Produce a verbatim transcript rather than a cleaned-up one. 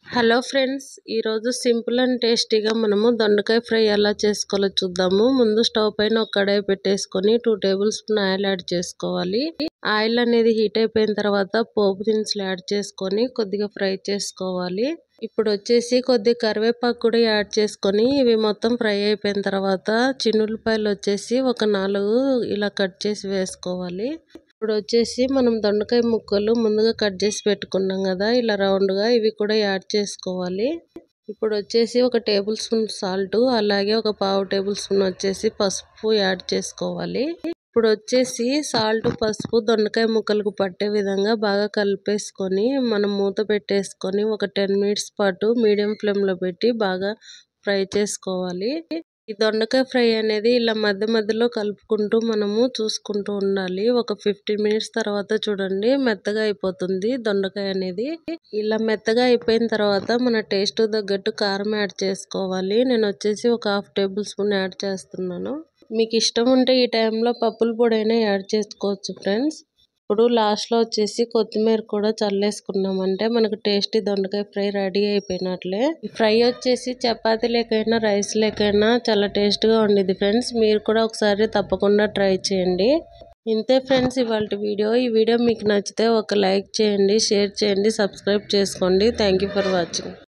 Hello friends, ఈరోజు simple and టేస్టీగా మనము దొండకాయ ఫ్రై ఎలా చేసుకోవాలో చూద్దాము. ముందు స్టవ్ పైన ఒక కడాయి పెట్టేసుకొని two tablespoon oil add చేసుకోవాలి. ఆయిల్ అనేది హీట్ అయిపోయిన తర్వాత పోపు దినుసులు యాడ్ చేసుకొని కొద్దిగా ఫ్రై చేసుకోవాలి. ఇప్పుడు వచ్చేసి కొద్దిగా కరివేపాకు కూడా యాడ్ చేసుకొని ఇవి మొత్తం ఫ్రై అయిపోయిన తర్వాత చిన్నులపాయలు వచ్చేసి ఒక నాలుగు ఇలా కట్ చేసి వేసుకోవాలి. ఇప్పుడు వచ్చేసి మనం దొండకాయ ముక్కలు ముందుగా కట్ చేసి పెట్టుకున్నాం కదా, ఇలా రౌండ్గా ఇవి కూడా యాడ్ చేసుకోవాలి. ఇప్పుడు వచ్చేసి ఒక టేబుల్ స్పూన్ సాల్ట్, అలాగే ఒక పావు టేబుల్ స్పూన్ వచ్చేసి పసుపు యాడ్ చేసుకోవాలి. ఇప్పుడు వచ్చేసి సాల్ట్ పసుపు దొండకాయ ముక్కలకు పట్టే విధంగా బాగా కలిపేసుకొని మనం మూత పెట్టేసుకొని ఒక టెన్ మినిట్స్ పాటు మీడియం ఫ్లేమ్లో పెట్టి బాగా ఫ్రై చేసుకోవాలి. ఈ దొండకాయ ఫ్రై అనేది ఇలా మధ్య మధ్యలో కలుపుకుంటూ మనము చూసుకుంటూ ఉండాలి. ఒక ఫిఫ్టీన్ మినిట్స్ తర్వాత చూడండి మెత్తగా అయిపోతుంది దొండకాయ అనేది. ఇలా మెత్తగా అయిపోయిన తర్వాత మన టేస్ట్ తగ్గట్టు కారం యాడ్ చేసుకోవాలి. నేను వచ్చేసి ఒక హాఫ్ టేబుల్ స్పూన్ యాడ్ చేస్తున్నాను. మీకు ఇష్టం ఉంటే ఈ టైంలో పప్పుల పొడి అయినా యాడ్ చేసుకోవచ్చు ఫ్రెండ్స్. ఇప్పుడు లాస్ట్లో వచ్చేసి కొత్తిమీర కూడా చల్లేసుకున్నామంటే మనకు టేస్టీ దొండకాయ ఫ్రై రెడీ అయిపోయినట్లే. ఈ ఫ్రై వచ్చేసి చపాతీ లేకైనా రైస్ లేకైనా చాలా టేస్ట్గా ఉండేది ఫ్రెండ్స్. మీరు కూడా ఒకసారి తప్పకుండా ట్రై చేయండి. ఇంతే ఫ్రెండ్స్ ఇవాళ వీడియో. ఈ వీడియో మీకు నచ్చితే ఒక లైక్ చేయండి, షేర్ చేయండి, సబ్స్క్రైబ్ చేసుకోండి. Thank you for watching.